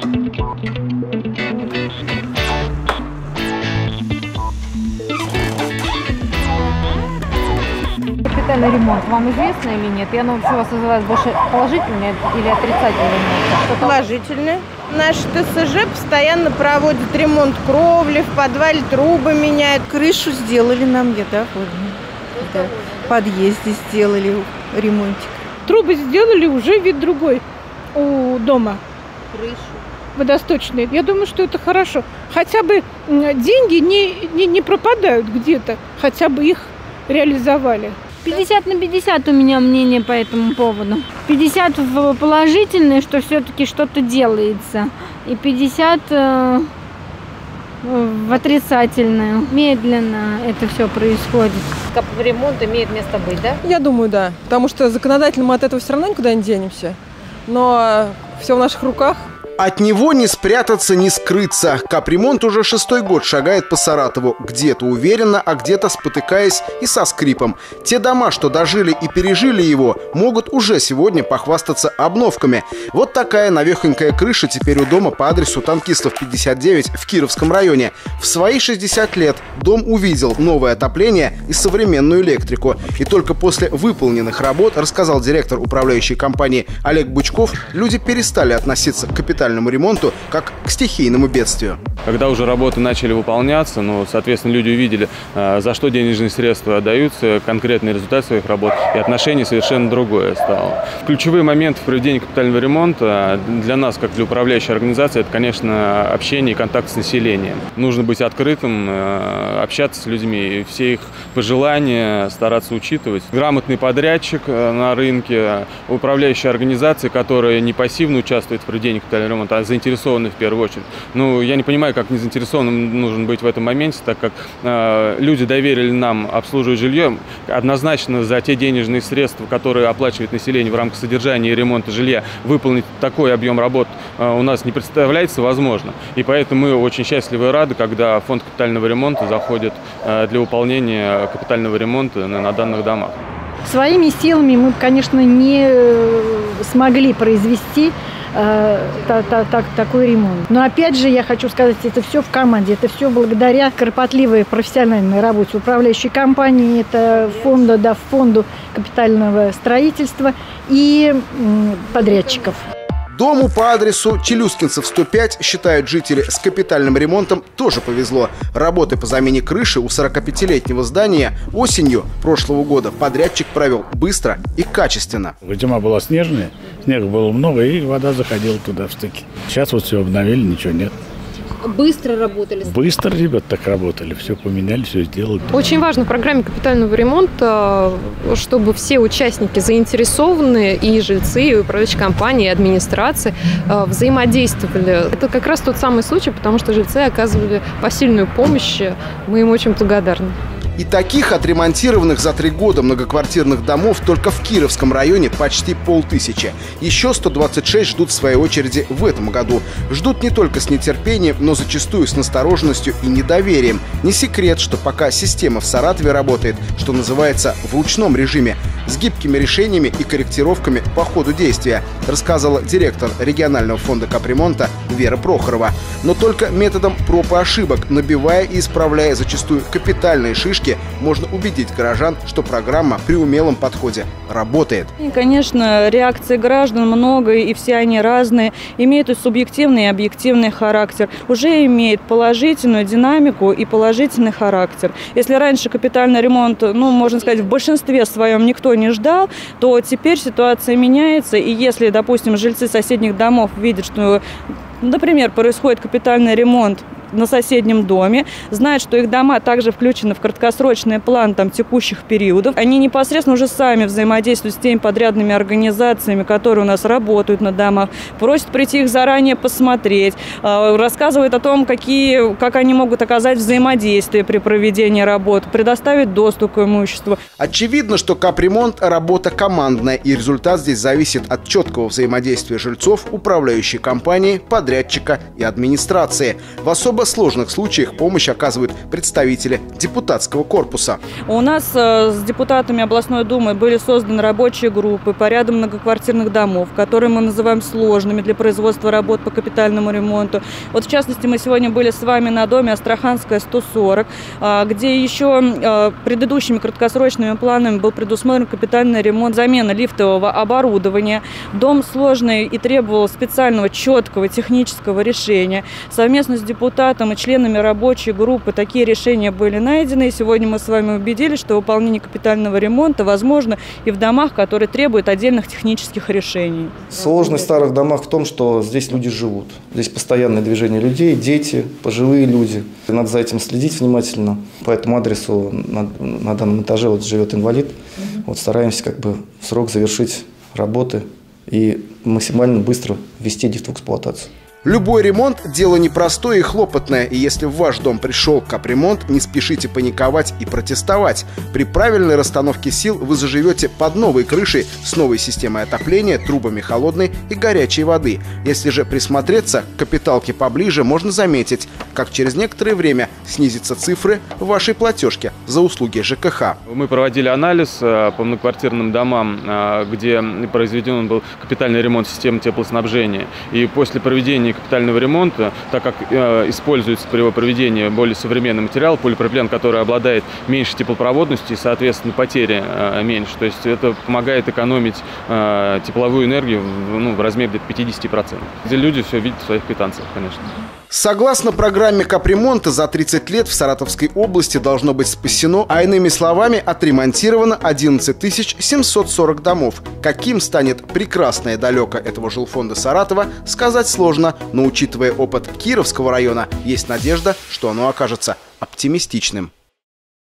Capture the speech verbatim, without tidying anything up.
Капитальный ремонт вам известно или нет? И оно вообще вас вызывает больше положительное или отрицательное? Положительное. Наш ТСЖ постоянно проводит ремонт кровли, в подвале трубы меняют. Крышу сделали нам, я довольна. Да. В подъезде сделали ремонтик. Трубы сделали, уже вид другой у дома. Крышу. Водосточные. Я думаю, что это хорошо. Хотя бы деньги не, не, не пропадают где-то, хотя бы их реализовали. пятьдесят на пятьдесят у меня мнение по этому поводу. пятьдесят в положительное, что все-таки что-то делается. И пятьдесят э, в отрицательное. Медленно это все происходит. Капремонт имеет место быть, да? Я думаю, да. Потому что законодательно мы от этого все равно никуда не денемся. Но все в наших руках. От него не спрятаться, не скрыться. Капремонт уже шестой год шагает по Саратову. Где-то уверенно, а где-то спотыкаясь и со скрипом. Те дома, что дожили и пережили его, могут уже сегодня похвастаться обновками. Вот такая навехонькая крыша теперь у дома по адресу Танкистов пятьдесят девять в Кировском районе. В свои шестьдесят лет дом увидел новое отопление и современную электрику. И только после выполненных работ, рассказал директор управляющей компании Олег Бучков, люди перестали относиться к капитальному ремонту как к стихийному бедствию. Когда уже работы начали выполняться, ну, соответственно, люди увидели, за что денежные средства отдаются, конкретный результат своих работ, и отношение совершенно другое стало. Ключевые моменты в проведении капитального ремонта для нас, как для управляющей организации, это, конечно, общение и контакт с населением. Нужно быть открытым, общаться с людьми, и все их пожелания стараться учитывать. Грамотный подрядчик на рынке, управляющая организация, которая не пассивно участвует в проведении капитального ремонта, а заинтересованы в первую очередь. Ну, я не понимаю, как не заинтересованным нужен быть в этом моменте, так как э, люди доверили нам обслуживать жилье. Однозначно за те денежные средства, которые оплачивает население в рамках содержания и ремонта жилья, выполнить такой объем работ э, у нас не представляется возможно. И поэтому мы очень счастливы и рады, когда фонд капитального ремонта заходит э, для выполнения капитального ремонта на, на данных домах. Своими силами мы, конечно, не смогли произвести э, та, та, та, такой ремонт. Но опять же, я хочу сказать, это все в команде, это все благодаря кропотливой профессиональной работе управляющей компании, это фонда, да, фонду капитального строительства и м, подрядчиков. Дому по адресу Челюскинцев сто пять, считают жители, с капитальным ремонтом тоже повезло. Работы по замене крыши у сорокапятилетнего здания осенью прошлого года подрядчик провел быстро и качественно. Зима была снежная, снега было много, и вода заходила туда в стыки. Сейчас вот все обновили, ничего нет. Быстро работали? Быстро ребята так работали, все поменяли, все сделали. Очень важно в программе капитального ремонта, чтобы все участники заинтересованные, и жильцы, и управляющие компании, и администрации взаимодействовали. Это как раз тот самый случай, потому что жильцы оказывали посильную помощь, мы им очень благодарны. И таких отремонтированных за три года многоквартирных домов только в Кировском районе почти полтысячи. Еще сто двадцать шесть ждут в своей очереди в этом году. Ждут не только с нетерпением, но зачастую с настороженностью и недоверием. Не секрет, что пока система в Саратове работает, что называется, в ручном режиме, с гибкими решениями и корректировками по ходу действия, рассказала директор регионального фонда капремонта Вера Прохорова. Но только методом проб и ошибок, набивая и исправляя зачастую капитальные шишки, можно убедить горожан, что программа при умелом подходе работает. И, конечно, реакции граждан много, и все они разные, имеют и субъективный, и объективный характер. Уже имеет положительную динамику и положительный характер. Если раньше капитальный ремонт, ну, можно сказать, в большинстве своем никто не ждал, то теперь ситуация меняется, и если, допустим, жильцы соседних домов видят, что, например, происходит капитальный ремонт на соседнем доме, знают, что их дома также включены в краткосрочный план там, текущих периодов. Они непосредственно уже сами взаимодействуют с теми подрядными организациями, которые у нас работают на домах, просят прийти их заранее посмотреть, рассказывают о том, какие, как они могут оказать взаимодействие при проведении работ, предоставить доступ к имуществу. Очевидно, что капремонт – работа командная, и результат здесь зависит от четкого взаимодействия жильцов, управляющей компании, подрядчика и администрации. В особо особо сложных случаях помощь оказывают представители депутатского корпуса. У нас с депутатами областной думы были созданы рабочие группы по ряду многоквартирных домов, которые мы называем сложными для производства работ по капитальному ремонту. Вот в частности мы сегодня были с вами на доме Астраханская сто сорок, где еще предыдущими краткосрочными планами был предусмотрен капитальный ремонт, замена лифтового оборудования. Дом сложный и требовал специального четкого технического решения. Совместно с депутатом и членами рабочей группы такие решения были найдены. И сегодня мы с вами убедились, что выполнение капитального ремонта возможно и в домах, которые требуют отдельных технических решений. Сложность в старых домах в том, что здесь люди живут. Здесь постоянное движение людей, дети, пожилые люди. Надо за этим следить внимательно. По этому адресу на, на данном этаже вот живет инвалид. Вот стараемся как бы в срок завершить работы и максимально быстро ввести лифт в эксплуатацию. Любой ремонт – дело непростое и хлопотное, и если в ваш дом пришел капремонт, не спешите паниковать и протестовать. При правильной расстановке сил вы заживете под новой крышей с новой системой отопления, трубами холодной и горячей воды. Если же присмотреться к капиталке поближе, можно заметить, как через некоторое время снизятся цифры в вашей платежке за услуги ЖКХ. Мы проводили анализ по многоквартирным домам, где произведен был капитальный ремонт системы теплоснабжения. И после проведения капитального ремонта, так как э, используется при его проведении более современный материал, полипропилен, который обладает меньшей теплопроводностью и, соответственно, потери э, меньше. То есть это помогает экономить э, тепловую энергию в, ну, в размере где-то пятьдесят процентов. Где люди все видят в своих квитанциях, конечно. Согласно программе капремонта, за тридцать лет в Саратовской области должно быть спасено, а иными словами, отремонтировано одиннадцать тысяч семьсот сорок домов. Каким станет прекрасное далеко этого жилфонда Саратова, сказать сложно, но учитывая опыт Кировского района, есть надежда, что оно окажется оптимистичным.